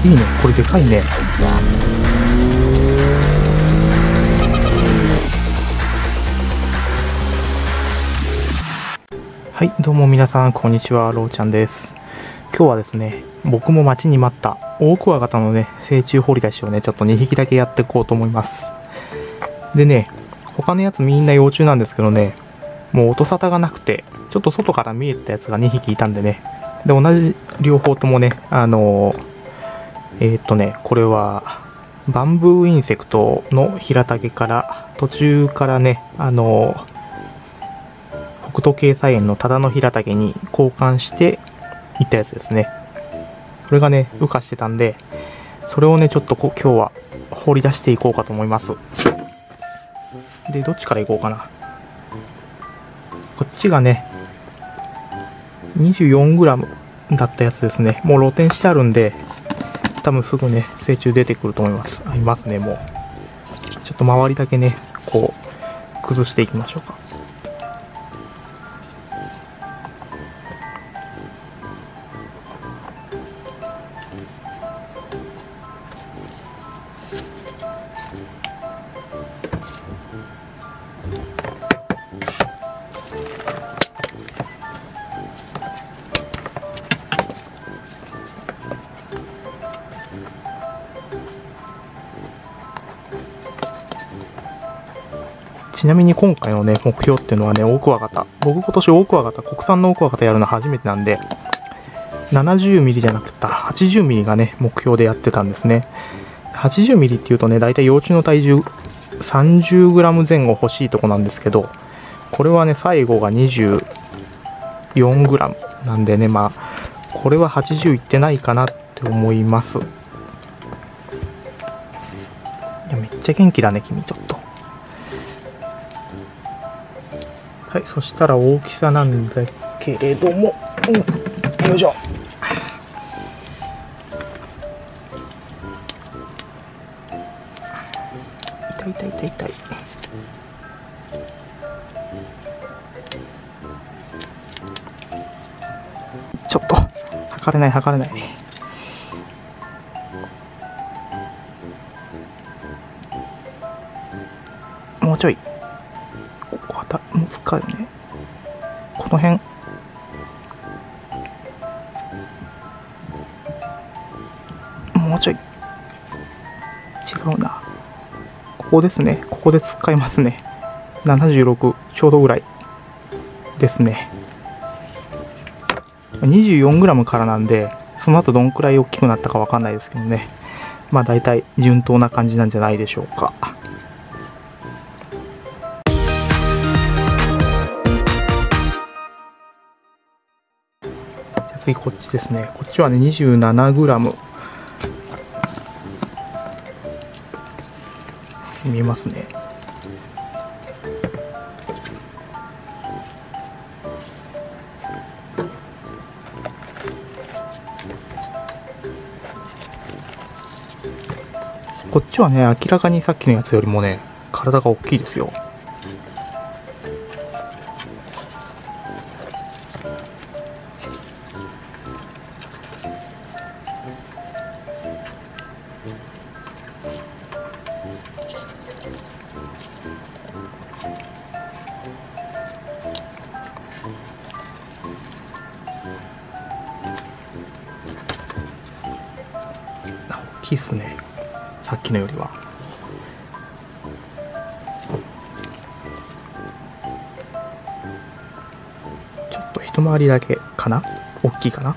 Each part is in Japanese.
いいね、これでかいね。はい、どうも皆さん、こんにちは、ろうちゃんです。今日はですね、僕も待ちに待ったオオクワガタのね、成虫掘り出しをね、ちょっと2匹だけやっていこうと思います。でね、他のやつみんな幼虫なんですけどね、もう音沙汰がなくて、ちょっと外から見えたやつが2匹いたんでね、で、両方ともね、これは、バンブーインセクトのヒラタゲから、途中からね、北斗系菜園のタダのヒラタゲに交換していったやつですね。それがね、羽化してたんで、それをね、ちょっと今日は掘り出していこうかと思います。で、どっちからいこうかな。こっちがね、24g だったやつですね。もう露天してあるんで、多分すぐね、成虫出てくると思います。いますね、もう。ちょっと周りだけね、こう、崩していきましょうか。ちなみに今回のね、目標っていうのはね、オオクワガタ。僕今年オオクワガタ、国産のオオクワガタやるの初めてなんで、70ミリじゃなくて80ミリがね、目標でやってたんですね。80ミリっていうとね、だいたい幼虫の体重 30g 前後欲しいとこなんですけど、これはね、最後が 24g なんでね、まあ、これは80いってないかなって思います。いや、めっちゃ元気だね、君、ちょっと。はい、そしたら大きさなんだけれども、よいしょ。痛い痛い痛い痛い。ちょっと測れない測れない。もうちょい。ここは難しいね。この辺。もうちょい。違うな。ここですね。ここで使いますね。76ちょうどぐらいですね。24g からなんで、その後どんくらい大きくなったかわかんないですけどね。まあ大体順当な感じなんじゃないでしょうか。次こっちですね。こっちはね 27g 見えますね。こっちはね、明らかにさっきのやつよりもね、体が大きいですよ。大きいっすね、さっきのよりは。ちょっと一回りだけかな、大きいかな。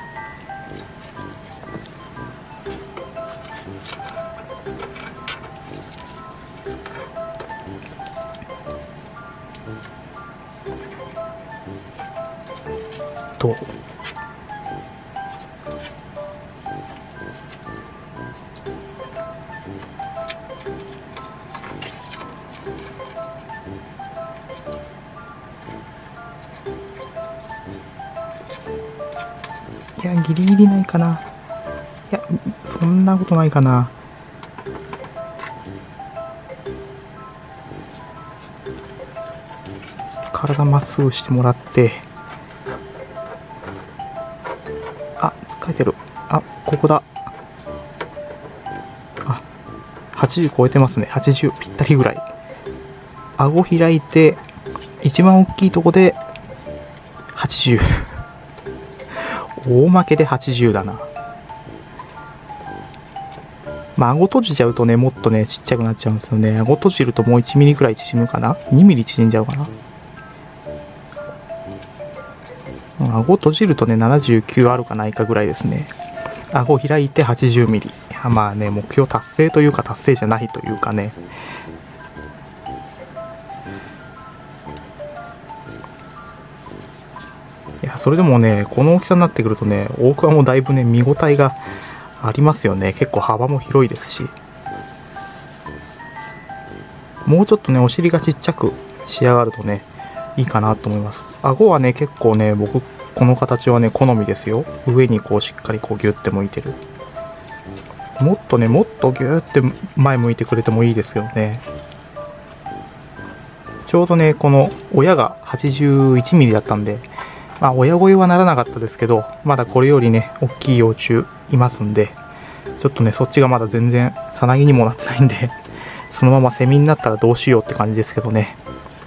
どう？いや、ギリギリないかな。いや、そんなことないかな。体まっすぐしてもらって、あ、疲れてる。あ、ここだ。 80超えてますね。80ぴったりぐらい。顎開いて、一番大きいとこで80。大負けで80だな。まあ、顎閉じちゃうとね、もっとね、ちっちゃくなっちゃうんですよね。顎閉じるともう1ミリくらい縮むかな？ 2 ミリ縮んじゃうかな。顎閉じるとね、79あるかないかぐらいですね。顎開いて80ミリ。まあね、目標達成というか達成じゃないというかね。いや、それでもね、この大きさになってくるとね、大桑もだいぶね、見応えがありますよね。結構幅も広いですし。もうちょっとね、お尻がちっちゃく仕上がるとね、いいかなと思います。顎はね、結構ね、僕、この形はね、好みですよ。上にこう、しっかりこう、ギュッて向いてる。もっとね、もっとギューって前向いてくれてもいいですけどね。ちょうどね、この親が81ミリだったんで、まあ、親声はならなかったですけど、まだこれよりね、大きい幼虫いますんで、ちょっとね、そっちがまだ全然、さなぎにもなってないんで、そのままセミになったらどうしようって感じですけどね。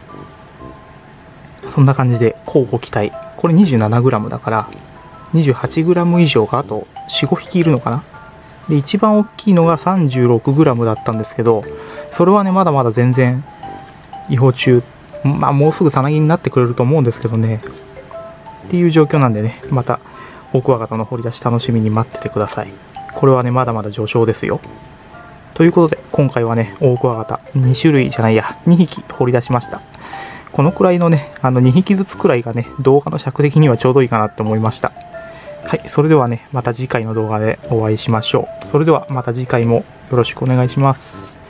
そんな感じで、交互期待。これ 27g だから、28g 以上があと4、5匹いるのかな。で、一番大きいのが 36g だったんですけど、それはね、まだまだ全然、違法中、まあ、もうすぐさなぎになってくれると思うんですけどね。っていう状況なんでね、また、オオクワガタの掘り出し楽しみに待っててください。これはね、まだまだ序章ですよ。ということで、今回はね、オオクワガタ2種類じゃないや、2匹掘り出しました。このくらいのね、2匹ずつくらいがね、動画の尺的にはちょうどいいかなって思いました。はい、それではね、また次回の動画でお会いしましょう。それではまた次回もよろしくお願いします。